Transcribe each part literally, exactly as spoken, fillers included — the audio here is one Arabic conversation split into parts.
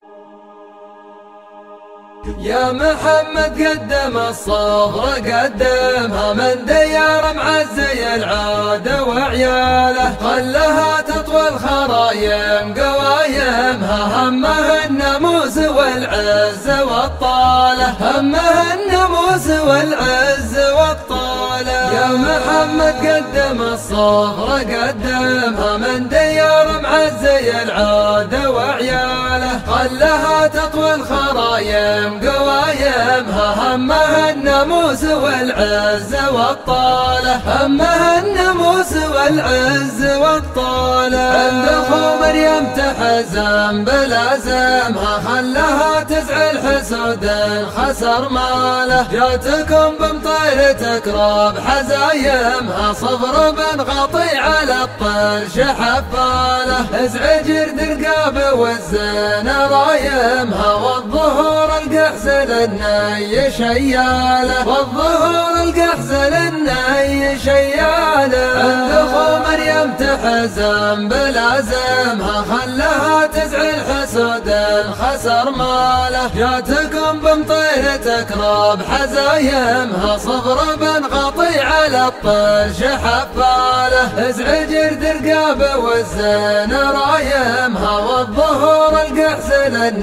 يا محمد قدم الصبر قدمها من ديار معزي العادة وعياله، خلها تطوى الخرايم قوايمها، همها الناموس والعز والطالة، همها الناموس والعز والطالة. يا محمد قدم الصبر قدمها من ديار معزي العادة وعياله، خلها تطوى الخرايم قوايمها، همها الناموس والعز والطالة، همها الناموس والعز والطالة. عند اخو مريم تحزم بلازمها، خلها تزعل حسود خسر ماله، جاتكم بمطير تكرب حزايمها، صبر بن غطي على الطرش حفاله، ازعج رقاب والزين رايمها، والظهور القحز للني شياله، والظهور القحز للني شياله. عند اخو مريم تحزم بلازمها، خلها تزعل حسود خسر ماله، جاتكم بمطير تكرب حزايمها، صبر بن غطي على الطرش حفاله، ازعج رقاب والزين رايمها، والظهور القحز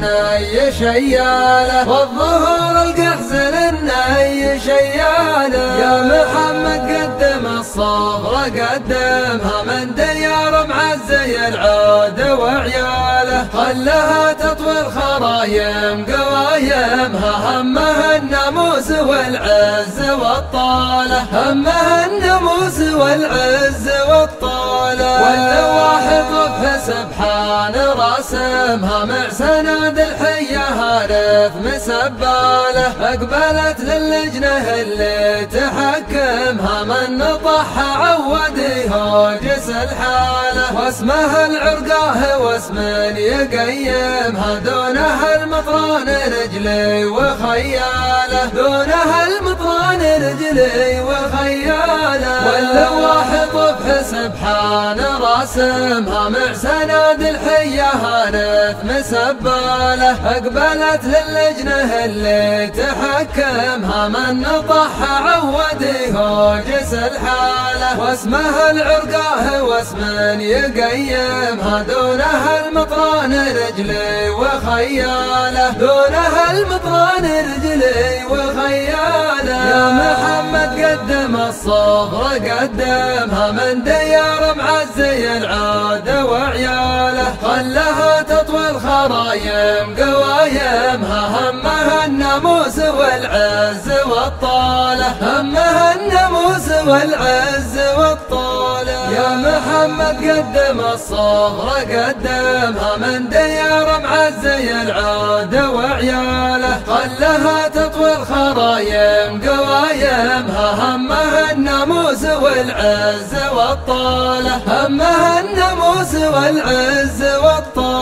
للني شياله، والظهور القحز للني شياله. يا محمد قدم الصبر قدمها من ديار معزي العادة وعياله، خلها تطوي الخرايم قوايمها، همها الناموس والعز والطالة، همها الناموس والعز والطالة. واللواح طفها سبحان راسمها، مع سناد الحية هارف مسباله، اقبلت للجنه اللي تحكمها، من نطحها عوده هوجس الحاله، واسمها العرقاه واسم يقيمها، دونها المطران رجلي وخياله، دونها المطران رجلي وخياله. واللواح طفح سبحان راسمها، مع سناد الحية هارف مسباله، اقبلت للجنه اللي تحكمها، من نطحها عوده هوجس الحاله، واسمها العرقاه واسم يقيمها، دونها المطران رجلي وخياله، دونها المطران رجلي وخياله. يا محمد قدم الصبر قدمها من ديار معزي العادة وعياله، خلها تطوي الخرايم قوايمها، همها الناموس والعز والطالة، همها الناموس والعز والطالة. يا محمد قدم الصبر قدمها من ديار معزي العادة وعياله، خلها تطوي الخرايم قوايمها، همها الناموس والعز والطالة، همها الناموس والعز والطالة.